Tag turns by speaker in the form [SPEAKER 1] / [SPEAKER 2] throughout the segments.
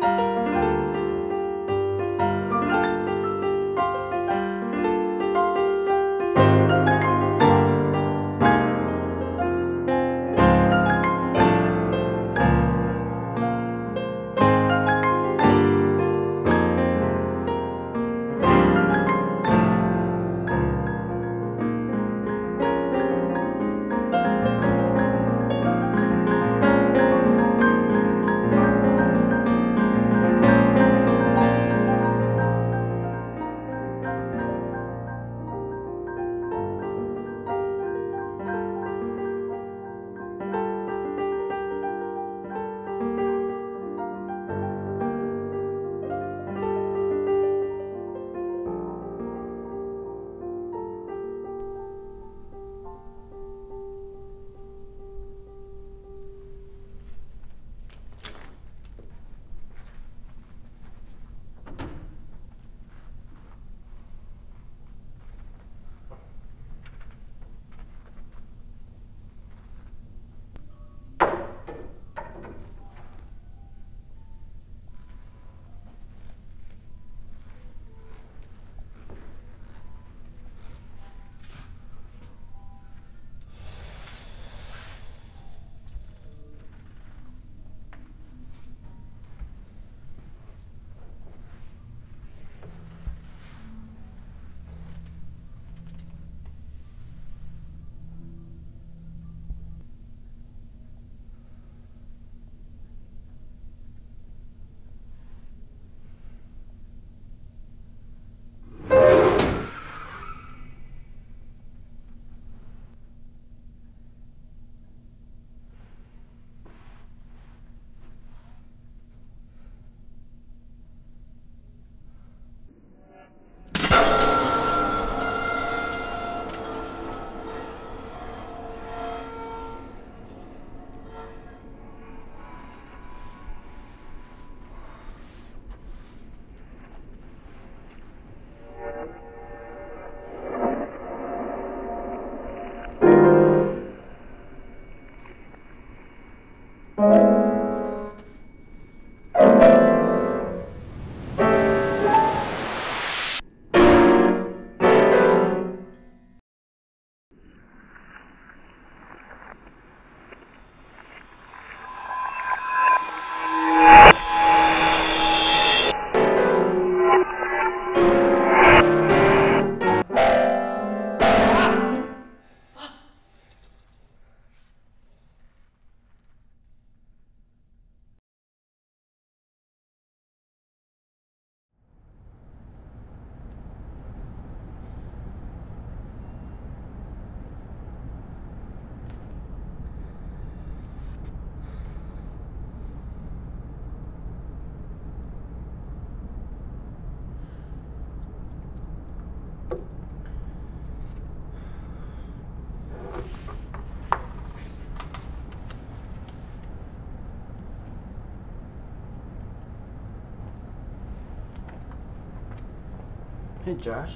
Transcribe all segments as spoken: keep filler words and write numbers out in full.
[SPEAKER 1] Hey Josh.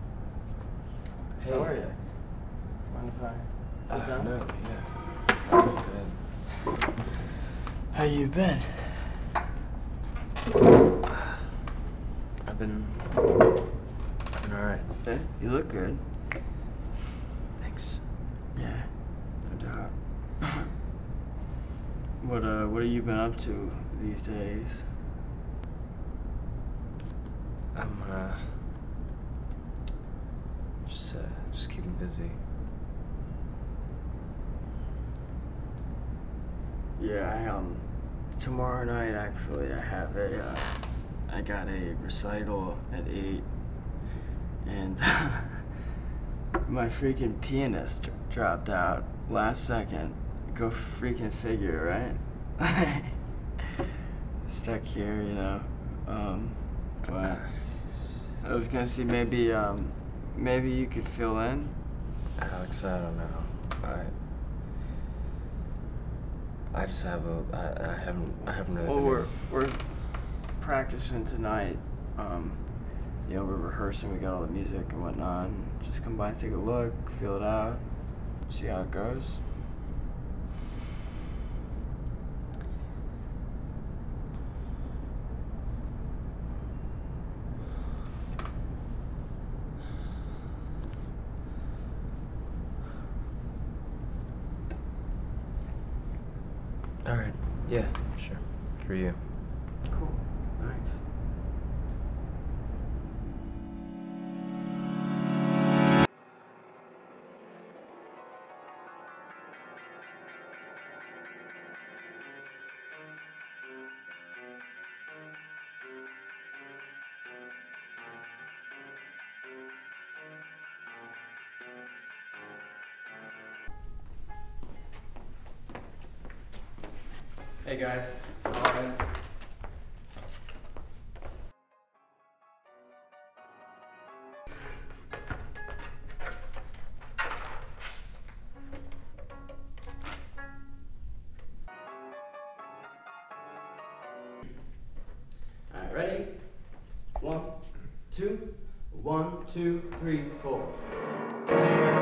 [SPEAKER 2] Hey.
[SPEAKER 1] How are you? Mind if I sit
[SPEAKER 2] uh,
[SPEAKER 1] down?
[SPEAKER 2] No, yeah. Good.
[SPEAKER 1] How you been?
[SPEAKER 2] I've been... I've been alright.
[SPEAKER 1] Hey, you look good.
[SPEAKER 2] Thanks.
[SPEAKER 1] Yeah, no doubt. What uh, what have you been up to these days?
[SPEAKER 2] I'm, uh... Just, uh, just keeping busy.
[SPEAKER 1] Yeah, I, um, tomorrow night, actually, I have a, uh, I got a recital at eight, and my freaking pianist dr dropped out last second. Go freaking figure, right? Stuck here, you know, um, but I was gonna see maybe, um, maybe you could fill in?
[SPEAKER 2] Alex, I don't know. I... I just have a... I, I haven't... I haven't really...
[SPEAKER 1] Well,
[SPEAKER 2] been
[SPEAKER 1] we're,
[SPEAKER 2] able-
[SPEAKER 1] we're practicing tonight. Um, you know, we're rehearsing, we got all the music and whatnot. Just come by, take a look, feel it out, see how it goes.
[SPEAKER 2] Yeah, sure. For you.
[SPEAKER 1] Cool. Thanks. Hey guys. Alright. Alright, ready? One, two, one, two, three, four.